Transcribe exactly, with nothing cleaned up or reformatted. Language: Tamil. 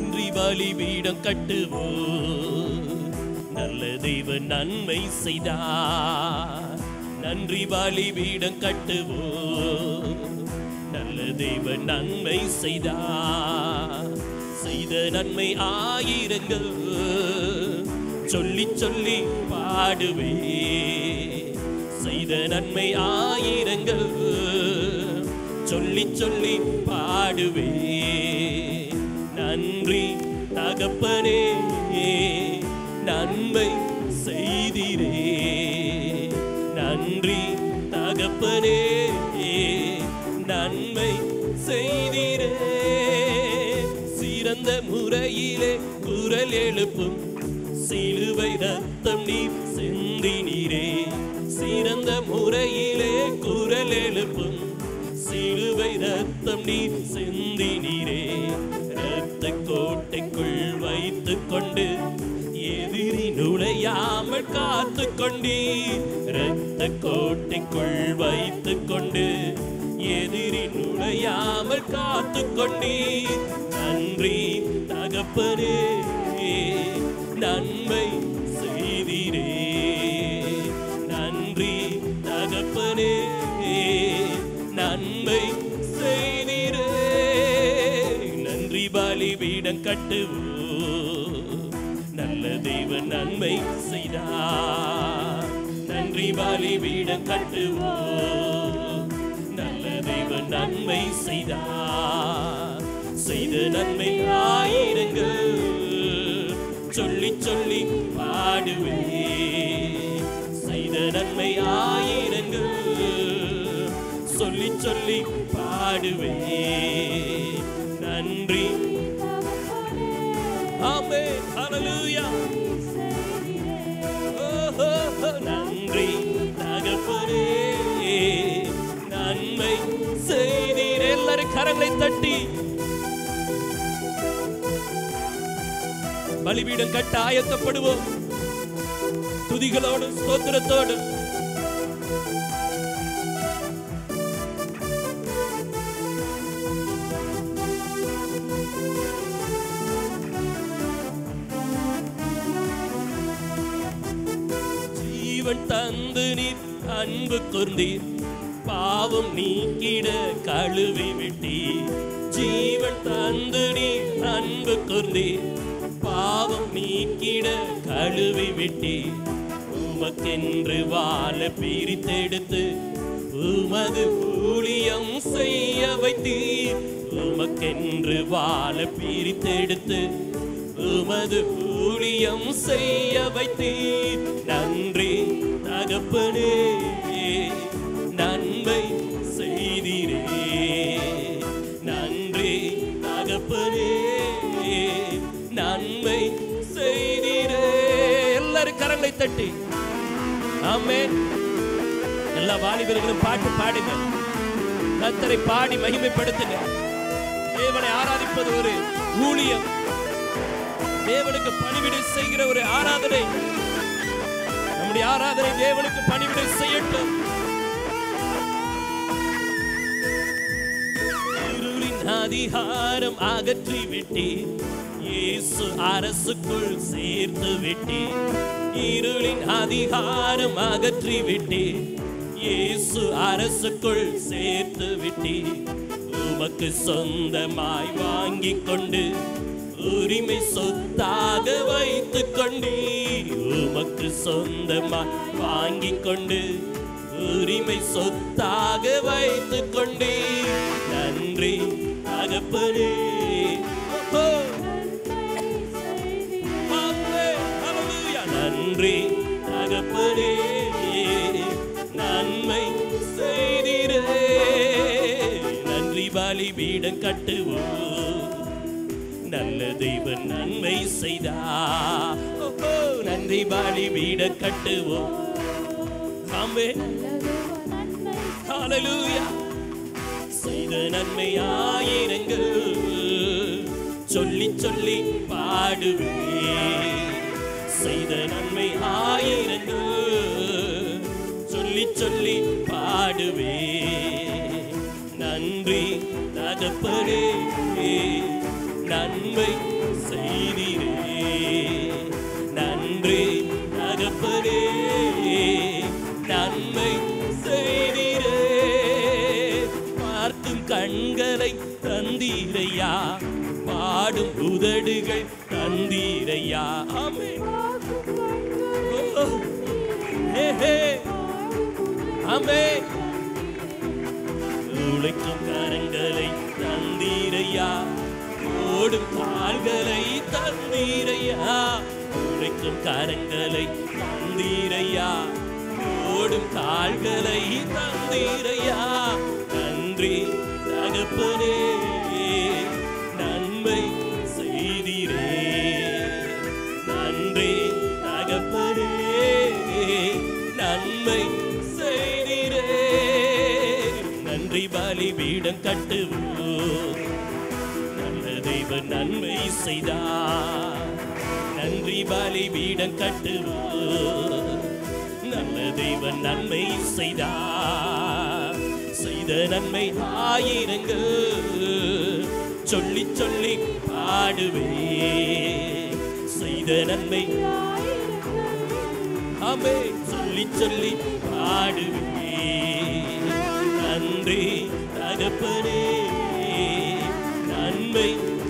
நன்றி பலிபீடம் கட்டுவோம். நல்ல தேவன் நன்மை செய்தார். நன்றி பலிபீடம் கட்டுவோம். நல்ல தேவன் நன்மை செய்தார். செய்த நன்மை ஆயிரங்கள் சொல்லி சொல்லி பாடுவே. செய்த நன்மை ஆயிரங்கள் சொல்லி சொல்லி பாடுவே. நன்றி தகப்பனே நன்மை செய்திரே. நன்றி தகப்பனே நன்மை செய்திரே. சிறந்த முறையிலே குரல் எழுப்பும் சிலுவை ரத்தம் நீர் சிந்தினீரே. சிறந்த முறையிலே குரல் எழுப்பும் சிலுவை ரத்தம் நீர் சிந்தினீரே. இரத்த கோட்டைக்குள் வைத்துக் கொண்டு எதிரி நுழையாமல் காத்து கொண்டீர். இரத்த கோட்டைக்குள் வைத்துக் கொண்டு எதிரி நுழையாமல் காத்து கொண்டீர். நன்றி தகப்பனே நன்மை செய்திரே. நன்றி தகப்பனே நன்மை செய்திரே. நன்றி பலிபீடம் கட்டுவோம். நல்ல தேவன் நன்மை செய்தார். நன்றி பலிபீடம் கட்டுவோம். நல்ல தேவன் நன்மை செய்தார். செய்த நன்மை ஆயிரங்கள் சொல்லி சொல்லி பாடுவே. செய்த நன்மை ஆயிரங்கள் சொல்லி சொல்லி பாடுவே. நன்றி. ஆமென். ஹல்லேலூயா. நன்றி தகப்பனே நன்மை செய்தீர். எல்லாரும் கரங்களை தட்டி பலிபீடம் கட்ட ஆயத்தப்படுவோம். துதிகளோடு ஸ்தோத்திரத்தோடு ஜீவன் தந்து நீர் அன்பு கூர்ந்தீர். பாவம் நீக்கிட கழுவி விட்டீர். ஜீவன் தந்து நீர் அன்பு கூர்ந்தீர். பாவம் நீக்கிட கழுவி விட்டீர். உமக்கென்று வாழ பிரித்தெடுத்து உமது ஊழியம் செய்ய வைத்தீர். உமக்கென்று வாழ பிரித்தெடுத்து உமது ஊழியம் செய்ய வைத்தீர். நன்றி தகப்பனே நன்மை செய்தீரே. நன்றி தகப்பனே நன்மை செய்தீரே. எல்லாரும் கரங்களை தட்டி ஆமென். எல்லா வாலிபர்களும் பாட்டு பாடுங்க. கர்த்தரை பாடி மகிமைப்படுத்துங்க. தேவனை ஆராதிப்பது ஒரு ஊழியம். தேவனுக்கு பணிவிடை செய்கிற ஒரு ஆராதனை. நம்முடைய ஆராதனை தேவனுக்கு பணிவிடை செய்யட்டும். இருளின் அதிகாரம் அகற்றி விட்டீர். இயேசு அரசுக்குள் சேர்த்து விட்டீர். இருளின் அதிகாரம் அகற்றி விட்டீர். இயேசு அரசுக்குள் சேர்த்து விட்டீர். உமக்கு சொந்தமாய் வாங்கி கொண்டு உரிமை சொத்தாக வைத்துக் கொண்டீர். உமக்கு சொந்தமாய் வாங்கி கொண்டு உரிமை சொத்தாக வைத்துக் கொண்டீர். நன்றி தகப்பனே. நன்றி தகப்பனே நன்மை செய்தீரே. நன்றி பலிபீடம் கட்டுவோம். நல்ல தேவன் நன்மை செய்தார். நன்றி பலிபீடம் கட்டுவோம். ஆமென். ஹல்லேலூயா. செய்த நன்மை ஆயிரங்கள் சொல்லி சொல்லி பாடுவே. செய்த நன்மை ஆயிரங்கள் சொல்லி சொல்லி பாடுவே. நன்றி தகப்பனே நன்மை செய்தீரே. நன்றி தகப்பனே, நன்மை செய்தீரே. பார்க்கும் கண்களை தந்தீரையா, பாடும் உதடுகள் தந்தீரையா. ஆமென். ஆமென். உழைக்கும் கரங்களை தந்தீரையா, ஓடும் கால்களை தந்தீரையா. உழைக்கும் கரங்களை தந்தீரையா, ஓடும் கால்களை தந்தீரையா. நன்றி தகப்பனே, நன்மை செய்தீரே. நன்றி தகப்பனே, நன்மை செய்தீரே. நன்றி பலிபீடம் கட்டுவோம், நல்ல தெய்வம் நன்மை செய்தார். நன்றி பலிபீடம் கட்டுவோம், நல்ல தெய்வம் நன்மை செய்தார். செய்த நன்மை ஆயிரங்கள் சொல்லி சொல்லி பாடுவே. செய்த நன்மை ஆமே சொல்லி சொல்லி பாடுவே. நன்றி தகப்பனே, நன்மை